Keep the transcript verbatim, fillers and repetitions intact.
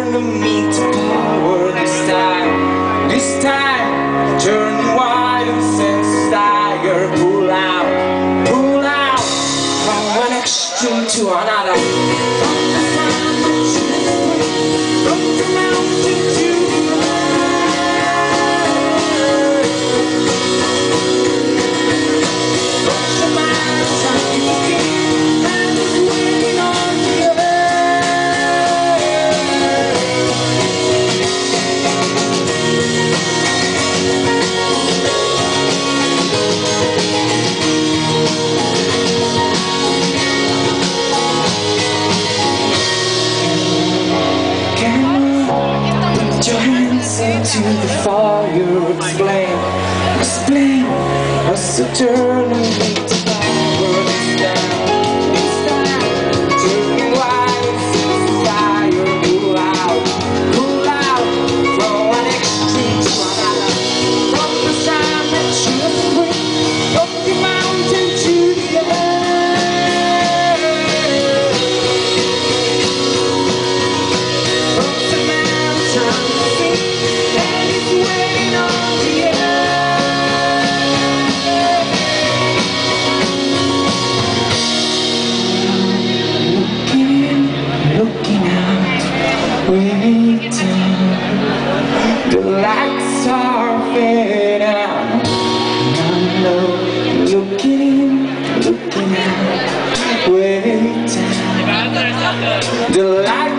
turning me to power this time. This time, turning wild sense tiger. Pull out, pull out from one extreme to another. From the sun to the spring, from the mountain to the earth. From the mountain to the king, and is waiting on the earth. Into the fire, explain, explain what's the turning me to power this time, this time, turning wild since the fire. Pull out, pull out from one extreme to another. From the sun that you spring, from the mountain to the earth. From the mountain to the sea, and it's waiting on the earth. Looking, looking out, waiting. The lights are fading out. I know, looking, looking out, waiting. The lights